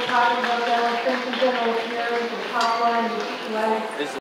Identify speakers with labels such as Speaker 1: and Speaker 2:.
Speaker 1: talking about that, I think the general here, the top line, the right.